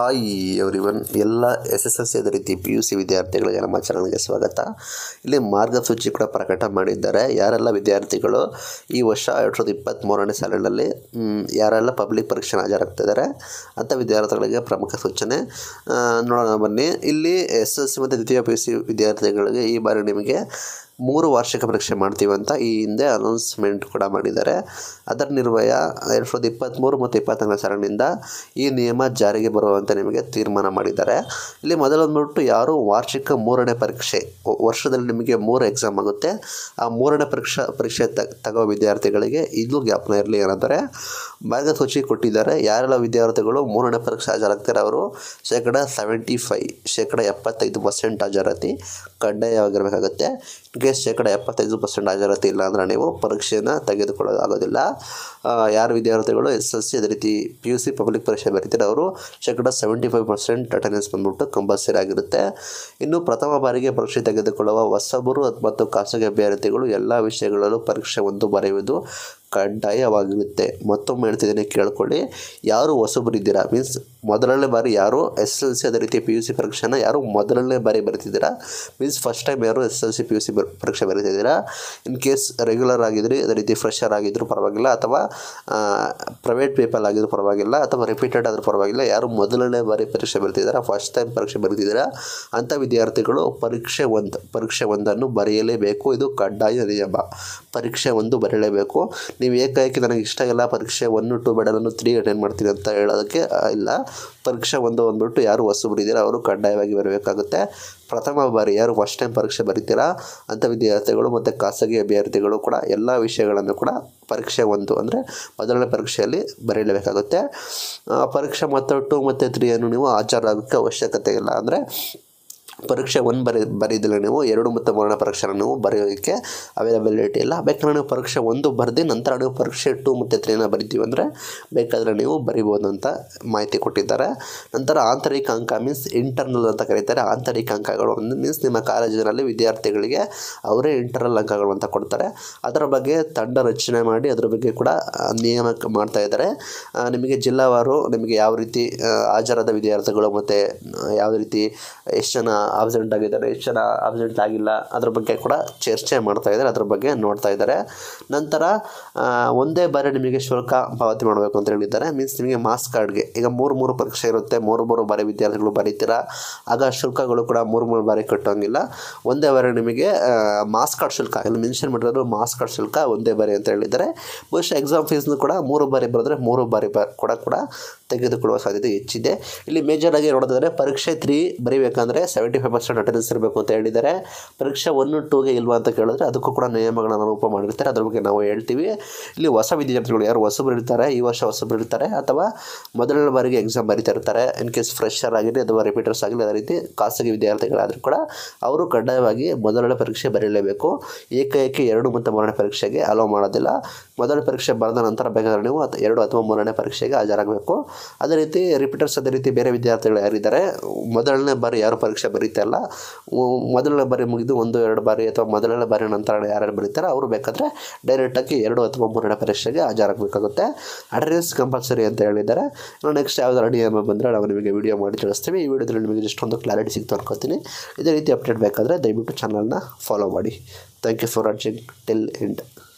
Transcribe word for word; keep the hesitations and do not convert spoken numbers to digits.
Hi everyone, ಎಲ್ಲ S S L C ಅದೇ ರೀತಿ ಪಿ ಯು ಸಿ ವಿದ್ಯಾರ್ಥಿಗಳಿಗೆ ನಮ್ಮ ಚಾನಲ್ಗೆ ಸ್ವಾಗತ. ಇಲ್ಲಿ ಮಾರ್ಗಸೂಚಿ ಕೂಡ ಪ್ರಕಟ ಮಾಡಿದ್ದಾರೆ. ಯಾರೆಲ್ಲ ವಿದ್ಯಾರ್ಥಿಗಳು ಈ ವರ್ಷ ಎರಡು ಸಾವಿರದ ಇಪ್ಪತ್ತ್ಮೂರನೇ ಸಾಲಿನಲ್ಲಿ ಯಾರೆಲ್ಲ ಪಬ್ಲಿಕ್ ಪರೀಕ್ಷೆ ಹಾಜರಾಗ್ತಿದ್ದಾರೆ ಅಂಥ ವಿದ್ಯಾರ್ಥಿಗಳಿಗೆ ಪ್ರಮುಖ ಸೂಚನೆ ನೋಡೋಣ ಬನ್ನಿ. ಇಲ್ಲಿ ಎಸ್ ಎಸ್ ಎಲ್ ಸಿ ಮತ್ತು ದ್ವಿತೀಯ ಪಿ ಯು ಸಿ ವಿದ್ಯಾರ್ಥಿಗಳಿಗೆ ಈ ಬಾರಿ ನಿಮಗೆ ಮೂರು ವಾರ್ಷಿಕ ಪರೀಕ್ಷೆ ಮಾಡ್ತೀವಿ ಅಂತ ಈ ಹಿಂದೆ ಅನೌನ್ಸ್ಮೆಂಟ್ ಕೂಡ ಮಾಡಿದ್ದಾರೆ. ಅದರ ನಿರ್ವಯ ಎರಡು ಸಾವಿರದ ಇಪ್ಪತ್ತ್ಮೂರು ಮತ್ತು ಇಪ್ಪತ್ತೊಂದನೇ ಸಾಲಿನಿಂದ ಈ ನಿಯಮ ಜಾರಿಗೆ ಬರುವಂತೆ ನಿಮಗೆ ತೀರ್ಮಾನ ಮಾಡಿದ್ದಾರೆ. ಇಲ್ಲಿ ಮೊದಲೊಂದ್ಬಿಟ್ಟು ಯಾರು ವಾರ್ಷಿಕ ಮೂರನೇ ಪರೀಕ್ಷೆ, ವರ್ಷದಲ್ಲಿ ನಿಮಗೆ ಮೂರು ಎಕ್ಸಾಮ್ ಆಗುತ್ತೆ, ಆ ಮೂರನೇ ಪರೀಕ್ಷಾ ಪರೀಕ್ಷೆ ತಗೋ ವಿದ್ಯಾರ್ಥಿಗಳಿಗೆ ಇದು ಜ್ಞಾಪನ ಇರಲಿ ಏನಂದರೆ ಮಾರ್ಗಸೂಚಿ ಕೊಟ್ಟಿದ್ದಾರೆ. ಯಾರೆಲ್ಲ ವಿದ್ಯಾರ್ಥಿಗಳು ಮೂರನೇ ಪರೀಕ್ಷೆ ಹಾಜರಾಗ್ತಾರೆ ಅವರು ಶೇಕಡ ಸೆವೆಂಟಿ ಫೈ ಶೇಕಡ ಎಪ್ಪತ್ತೈದು ಪರ್ಸೆಂಟ್ ಹಾಜರಾತಿ ಕಡ್ಡಾಯವಾಗಿರಬೇಕಾಗುತ್ತೆ. ಕೇಸ್ ಶೇಕಡ ಎಪ್ಪತ್ತೈದು ಪರ್ಸೆಂಟ್ ಹಾಜರಾತಿ ಇಲ್ಲ ಅಂದರೆ ನೀವು ಪರೀಕ್ಷೆಯನ್ನು ತೆಗೆದುಕೊಳ್ಳೋದಾಗೋದಿಲ್ಲ. ಯಾರು ವಿದ್ಯಾರ್ಥಿಗಳು ಎಸ್ ಎಲ್ ಸಿ ಅದೇ ರೀತಿ ಪಿ ಯು ಸಿ ಪಬ್ಲಿಕ್ ಪರೀಕ್ಷೆ ಬರೀತಾರೆ ಅವರು ಶೇಕಡ ಸೆವೆಂಟಿ ಫೈವ್ ಪರ್ಸೆಂಟ್ ಅಟೆಂಡೆನ್ಸ್ ಬಂದ್ಬಿಟ್ಟು ಕಂಪಲ್ಸರಿ ಆಗಿರುತ್ತೆ. ಇನ್ನು ಪ್ರಥಮ ಬಾರಿಗೆ ಪರೀಕ್ಷೆ ತೆಗೆದುಕೊಳ್ಳುವ ಹೊಸಬರು ಮತ್ತು ಖಾಸಗಿ ಅಭ್ಯರ್ಥಿಗಳು ಎಲ್ಲ ವಿಷಯಗಳಲ್ಲೂ ಪರೀಕ್ಷೆ ಒಂದು ಬರೆಯುವುದು ಕಡ್ಡಾಯವಾಗಿರುತ್ತೆ. ಮತ್ತೊಮ್ಮೆ ಹೇಳ್ತಿದ್ದೀನಿ, ಕೇಳ್ಕೊಳ್ಳಿ. ಯಾರು ಹೊಸಬರಿದ್ದೀರಾ ಮೀನ್ಸ್ ಮೊದಲನೇ ಬಾರಿ ಯಾರು ಎಸ್ ಎಲ್ ಸಿ ಅದೇ ರೀತಿ ಪಿ ಯು ಸಿ ಪರೀಕ್ಷೆನ ಯಾರು ಮೊದಲನೇ ಬಾರಿ ಬರೀತಿದ್ದೀರಾ ಮೀನ್ಸ್ ಫಸ್ಟ್ ಟೈಮ್ ಯಾರು S L C P U C ಪರೀಕ್ಷೆ ಬರೀತಿದ್ದೀರಾ, ಇನ್ ಕೇಸ್ ರೆಗ್ಯುಲರ್ ಆಗಿದ್ರಿ ಅದೇ ರೀತಿ ಫ್ರೆಷರ್ ಆಗಿದ್ದರೂ ಪರವಾಗಿಲ್ಲ ಅಥವಾ ಪ್ರೈವೇಟ್ ಪೇಪರ್ ಆಗಿದ್ರೂ ಪರವಾಗಿಲ್ಲ ಅಥವಾ ರಿಪೀಟೆಡ್ ಆದರೂ ಪರವಾಗಿಲ್ಲ, ಯಾರು ಮೊದಲನೇ ಬಾರಿ ಪರೀಕ್ಷೆ ಬರೀತಿದ್ದೀರಾ ಫಸ್ಟ್ ಟೈಮ್ ಪರೀಕ್ಷೆ ಬರೀತಿದ್ದೀರಾ ಅಂಥ ವಿದ್ಯಾರ್ಥಿಗಳು ಪರೀಕ್ಷೆ ಒಂದು ಪರೀಕ್ಷೆ ಒಂದನ್ನು ಬರೆಯಲೇಬೇಕು. ಇದು ಕಡ್ಡಾಯ ನಿಯಮ. ಪರೀಕ್ಷೆ ಒಂದು ಬರೆಯಲೇಬೇಕು. ನೀವು ಏಕಾಏಕಿ ನನಗೆ ಇಷ್ಟ ಇಲ್ಲ ಪರೀಕ್ಷೆ ಒನ್ ಟು ಬೇಡ ನಾನು ತ್ರೀ ಅಟೆಂಡ್ ಮಾಡ್ತೀನಿ ಅಂತ ಹೇಳೋದಕ್ಕೆ ಇಲ್ಲ. ಪರೀಕ್ಷೆ ಒಂದು ಅಂದ್ಬಿಟ್ಟು ಯಾರು ಹೊಸಬರಿದ್ದೀರಾ ಅವರು ಕಡ್ಡಾಯವಾಗಿ ಬರಬೇಕಾಗುತ್ತೆ. ಪ್ರಥಮ ಬಾರಿ ಯಾರು ಫಸ್ಟ್ ಟೈಮ್ ಪರೀಕ್ಷೆ ಬರೀತೀರಾ ಅಂಥ ವಿದ್ಯಾರ್ಥಿಗಳು ಮತ್ತು ಖಾಸಗಿ ಅಭ್ಯರ್ಥಿಗಳು ಕೂಡ ಎಲ್ಲ ವಿಷಯಗಳನ್ನು ಕೂಡ ಪರೀಕ್ಷೆ ಒಂದು ಅಂದರೆ ಮೊದಲನೇ ಪರೀಕ್ಷೆಯಲ್ಲಿ ಬರೆಯಲೇಬೇಕಾಗುತ್ತೆ. ಪರೀಕ್ಷೆ ಮತ್ತು ಟು ಮತ್ತು ತ್ರೀಯನ್ನು ನೀವು ಹಾಜರಾಗೋಕ್ಕೆ ಅವಶ್ಯಕತೆ ಇಲ್ಲ. ಅಂದರೆ ಪರೀಕ್ಷೆ ಒಂದು ಬರೀ ಬರೀದಿಲ್ಲ ನೀವು ಎರಡು ಮತ್ತು ಮೂರನೇ ಪರೀಕ್ಷೆನ ನೀವು ಬರೆಯೋದಕ್ಕೆ ಅವೈಲಬಿಲಿಟಿ ಇಲ್ಲ. ಬೇಕಾದ್ರೆ ನೀವು ಪರೀಕ್ಷೆ ಒಂದು ಬರೆದು ನಂತರ ನೀವು ಪರೀಕ್ಷೆ ಟು ಮತ್ತು ತ್ರೀನ ಬರಿತೀವಿ ಅಂದರೆ ಬೇಕಾದರೆ ನೀವು ಬರಿಬೋದು ಅಂತ ಮಾಹಿತಿ ಕೊಟ್ಟಿದ್ದಾರೆ. ನಂತರ ಆಂತರಿಕ ಅಂಕ ಮೀನ್ಸ್ ಇಂಟರ್ನಲ್ ಅಂತ ಕರೀತಾರೆ. ಆಂತರಿಕ ಅಂಕಗಳು ಮೀನ್ಸ್ ನಿಮ್ಮ ಕಾಲೇಜಿನಲ್ಲಿ ವಿದ್ಯಾರ್ಥಿಗಳಿಗೆ ಅವರೇ ಇಂಟರ್ನಲ್ ಅಂಕಗಳು ಅಂತ ಕೊಡ್ತಾರೆ. ಅದರ ಬಗ್ಗೆ ತಂಡ ರಚನೆ ಮಾಡಿ ಅದರ ಬಗ್ಗೆ ಕೂಡ ನಿಯಮ ಮಾಡ್ತಾ ಇದ್ದಾರೆ. ನಿಮಗೆ ಜಿಲ್ಲಾವಾರು ನಿಮಗೆ ಯಾವ ರೀತಿ ಹಾಜರಾದ ವಿದ್ಯಾರ್ಥಿಗಳು ಮತ್ತು ಯಾವ ರೀತಿ ಎಷ್ಟು ಜನ ಆಬ್ಸೆಂಟ್ ಆಗಿದ್ದಾರೆ ಎಷ್ಟು ಜನ ಆಬ್ಸೆಂಟ್ ಆಗಿಲ್ಲ ಅದ್ರ ಬಗ್ಗೆ ಕೂಡ ಚರ್ಚೆ ಮಾಡ್ತಾ ಇದ್ದಾರೆ, ಅದ್ರ ಬಗ್ಗೆ ನೋಡ್ತಾ ಇದ್ದಾರೆ. ನಂತರ ಒಂದೇ ಬಾರಿ ನಿಮಗೆ ಶುಲ್ಕ ಪಾವತಿ ಮಾಡಬೇಕು ಅಂತ ಹೇಳಿದ್ದಾರೆ. ಮೀನ್ಸ್ ನಿಮಗೆ ಮಾರ್ಕ್ಸ್ ಕಾರ್ಡ್ಗೆ ಈಗ ಮೂರು ಮೂರು ಪರೀಕ್ಷೆ ಇರುತ್ತೆ, ಮೂರು ಮೂರು ಬಾರಿ ವಿದ್ಯಾರ್ಥಿಗಳು ಬರೀತೀರಾ, ಆಗ ಶುಲ್ಕಗಳು ಕೂಡ ಮೂರು ಮೂರು ಬಾರಿ ಕಟ್ಟೋಂಗಿಲ್ಲ. ಒಂದೇ ಬಾರಿ ನಿಮಗೆ ಮಾರ್ಕ್ಸ್ ಕಾರ್ಡ್ ಶುಲ್ಕ ಇಲ್ಲಿ ಮೆನ್ಷನ್ ಮಾಡಿರೋದು ಮಾರ್ಕ್ಸ್ ಕಾರ್ಡ್ ಶುಲ್ಕ ಒಂದೇ ಬಾರಿ ಅಂತ ಹೇಳಿದ್ದಾರೆ. ಬಹುಶಃ ಎಕ್ಸಾಮ್ ಫೀಸ್ನು ಕೂಡ ಮೂರು ಬಾರಿ ಬರೆದ್ರೆ ಮೂರು ಬಾರಿ ಬ ಕೂಡ ಕೂಡ ತೆಗೆದುಕೊಳ್ಳುವ ಸಾಧ್ಯತೆ ಹೆಚ್ಚಿದೆ. ಇಲ್ಲಿ ಮೇಜರ್ ಆಗಿ ನೋಡೋದಾದರೆ ಪರೀಕ್ಷೆ ತ್ರೀ ಬರೀಬೇಕಂದ್ರೆ ಸೆವೆಂಟಿ ಫೈವ್ ಪರ್ಸೆಂಟ್ ಅಟೆಂಡೆನ್ಸ್ ಇರಬೇಕು ಅಂತ ಹೇಳಿದ್ದಾರೆ. ಪರೀಕ್ಷೆ ಒನ್ ಟೂಗೆ ಇಲ್ವಾ ಅಂತ ಕೇಳಿದ್ರೆ ಅದಕ್ಕೂ ಕೂಡ ನಿಯಮಗಳನ್ನು ರೂಪ ಮಾಡಿರ್ತಾರೆ, ಅದ್ರ ಬಗ್ಗೆ ನಾವು ಹೇಳ್ತೀವಿ. ಇಲ್ಲಿ ಹೊಸ ವಿದ್ಯಾರ್ಥಿಗಳು ಯಾರು ಹೊಸಬರು ಇರ್ತಾರೆ, ಈ ವರ್ಷ ಹೊಸಬರು ಇರ್ತಾರೆ ಅಥವಾ ಮೊದಲನೇ ಬಾರಿಗೆ ಎಕ್ಸಾಮ್ ಬರೀತಾ ಇರ್ತಾರೆ, ಇನ್ ಕೇಸ್ ಫ್ರೆಶರ್ ಆಗಿರಲಿ ಅಥವಾ ರಿಪೀಟರ್ಸ್ ಆಗಲಿ ಅದೇ ರೀತಿ ಖಾಸಗಿ ವಿದ್ಯಾರ್ಥಿಗಳಾದರೂ ಕೂಡ ಅವರು ಕಡ್ಡಾಯವಾಗಿ ಮೊದಲನೇ ಪರೀಕ್ಷೆ ಬರೀಲೇಬೇಕು. ಏಕೈಕಿ ಎರಡು ಮತ್ತು ಮೂರನೇ ಪರೀಕ್ಷೆಗೆ ಅಲೋ ಮಾಡೋದಿಲ್ಲ. ಮೊದಲನೇ ಪರೀಕ್ಷೆ ಬರೆದ ನಂತರ ಬೇಕಾದ್ರೆ ನೀವು ಎರಡು ಅಥವಾ ಮೂರನೇ ಪರೀಕ್ಷೆಗೆ ಹಾಜರಾಗಬೇಕು. ಅದೇ ರೀತಿ ರಿಪೀಟರ್ಸ್ ಅದೇ ರೀತಿ ಬೇರೆ ವಿದ್ಯಾರ್ಥಿಗಳು ಯಾರಿದ್ದಾರೆ ಮೊದಲನೇ ಬಾರಿ ಯಾರು ಪರೀಕ್ಷೆ ಬರೀತಾ ಇಲ್ಲ, ಮೊದಲನೇ ಬಾರಿ ಮುಗಿದು ಒಂದು ಎರಡು ಬಾರಿ ಅಥವಾ ಮೊದಲನೇ ಬಾರಿ ನಂತರ ಯಾರ್ಯಾರು ಬರೀತಾರೆ ಅವರು ಬೇಕಾದರೆ ಡೈರೆಕ್ಟಾಗಿ ಎರಡು ಅಥವಾ ಮೂರನೇ ಪರೀಕ್ಷೆಗೆ ಹಾಜರಾಗಬೇಕಾಗುತ್ತೆ. ಅಟೆಂಡೆನ್ಸ್ ಕಂಪಲ್ಸರಿ ಅಂತ ಹೇಳಿದ್ದಾರೆ. ನಾವು ನೆಕ್ಸ್ಟ್ ಯಾವುದಾದ್ರು ನಿಯಮ ಬಂದರೆ ನಾವು ನಿಮಗೆ ವಿಡಿಯೋ ಮಾಡಿ ತಿಳಿಸ್ತೀವಿ. ಈ ವಿಡಿಯೋದಲ್ಲಿ ನಿಮಗೆ ಇಷ್ಟೊಂದು ಕ್ಲಾರಿಟಿ ಸಿಗ್ತು ಅನ್ಕೋತೀನಿ. ಇದೇ ರೀತಿ ಅಪ್ಡೇಟ್ ಬೇಕಾದರೆ ದಯವಿಟ್ಟು ಚಾನಲ್ನ ಫಾಲೋ ಮಾಡಿ. Thank you for watching till end.